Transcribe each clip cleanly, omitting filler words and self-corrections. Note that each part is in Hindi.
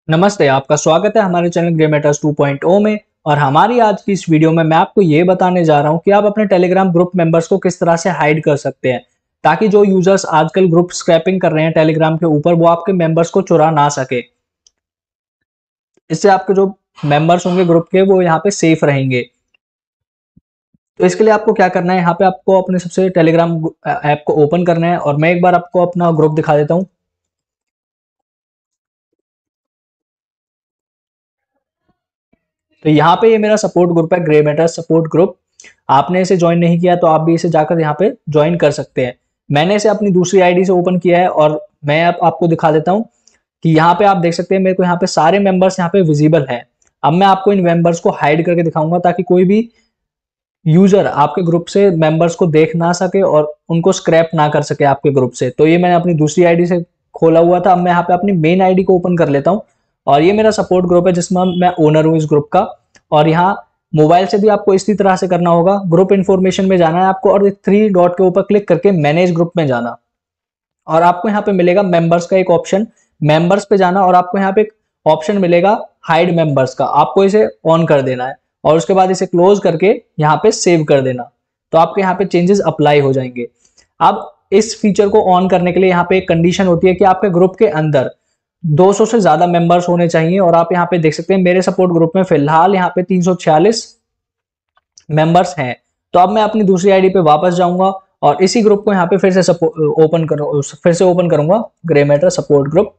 नमस्ते, आपका स्वागत है हमारे चैनल ग्रे मैटर्स 2.0 में। और हमारी आज की इस वीडियो में मैं आपको ये बताने जा रहा हूँ कि आप अपने टेलीग्राम ग्रुप मेंबर्स को किस तरह से हाइड कर सकते हैं, ताकि जो यूजर्स आजकल ग्रुप स्क्रैपिंग कर रहे हैं टेलीग्राम के ऊपर, वो आपके मेंबर्स को चुरा ना सके। इससे आपके जो मेंबर्स होंगे ग्रुप के, वो यहाँ पे सेफ रहेंगे। तो इसके लिए आपको क्या करना है, यहाँ पे आपको अपने सबसे टेलीग्राम ऐप को ओपन करना है और मैं एक बार आपको अपना ग्रुप दिखा देता हूँ। तो यहाँ पे ये मेरा सपोर्ट ग्रुप है, ग्रे मैटर्स सपोर्ट ग्रुप। आपने इसे ज्वाइन नहीं किया तो आप भी इसे जाकर यहाँ पे ज्वाइन कर सकते हैं। मैंने इसे अपनी दूसरी आईडी से ओपन किया है और मैं अब आपको दिखा देता हूँ कि यहाँ पे आप देख सकते हैं मेरे को यहाँ पे सारे मेंबर्स यहाँ पे विजिबल हैं। अब मैं आपको इन मेंबर्स को हाइड करके दिखाऊंगा ताकि कोई भी यूजर आपके ग्रुप से मेंबर्स को देख ना सके और उनको स्क्रैप ना कर सके आपके ग्रुप से। तो ये मैंने अपनी दूसरी आईडी से खोला हुआ था। अब मैं यहाँ पे अपनी मेन आईडी को ओपन कर लेता हूँ और ये मेरा सपोर्ट ग्रुप है जिसमें मैं ओनर हूँ इस ग्रुप का। और यहाँ मोबाइल से भी आपको इसी तरह से करना होगा। ग्रुप इन्फॉर्मेशन में जाना है आपको और 3 डॉट के ऊपर क्लिक करके मैनेज ग्रुप में जाना और आपको यहाँ पे मिलेगा मेंबर्स का एक ऑप्शन। मेंबर्स पे जाना और आपको यहाँ पे एक ऑप्शन मिलेगा हाइड मेंबर्स का, आपको इसे ऑन कर देना है और उसके बाद इसे क्लोज करके यहाँ पे सेव कर देना। तो आपके यहाँ पे चेंजेस अप्लाई हो जाएंगे। अब इस फीचर को ऑन करने के लिए यहाँ पे एक कंडीशन होती है कि आपके ग्रुप के अंदर 200 से ज्यादा मेंबर्स होने चाहिए। और आप यहाँ पे देख सकते हैं मेरे सपोर्ट ग्रुप में फिलहाल यहाँ पे 346 मेंबर्स हैं। तो अब मैं अपनी दूसरी आईडी पे वापस जाऊंगा और इसी ग्रुप को यहाँ पे फिर से ओपन करूंगा, ग्रे मैटर सपोर्ट ग्रुप।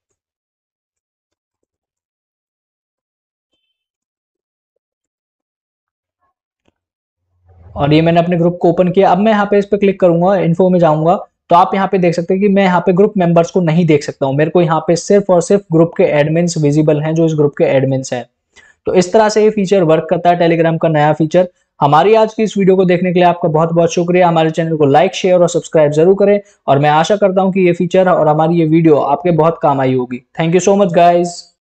और ये मैंने अपने ग्रुप को ओपन किया। अब मैं यहाँ पे इस पे क्लिक करूंगा, इन्फो में जाऊंगा तो आप यहाँ पे देख सकते हैं कि मैं यहाँ पे ग्रुप मेंबर्स को नहीं देख सकता हूँ। मेरे को यहाँ पे सिर्फ और सिर्फ ग्रुप के एडमिन्स विजिबल हैं, जो इस ग्रुप के एडमिन्स हैं। तो इस तरह से ये फीचर वर्क करता है, टेलीग्राम का नया फीचर। हमारी आज की इस वीडियो को देखने के लिए आपका बहुत बहुत शुक्रिया। हमारे चैनल को लाइक, शेयर और सब्सक्राइब जरूर करें और मैं आशा करता हूं कि ये फीचर और हमारी ये वीडियो आपके बहुत काम आई होगी। Thank you so much guys.